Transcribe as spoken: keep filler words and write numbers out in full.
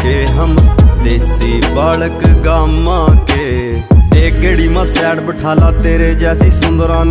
के हम देसी बालक गामा के। एक गेड़ी में सैड बिठाला तेरे जैसी सुंदरा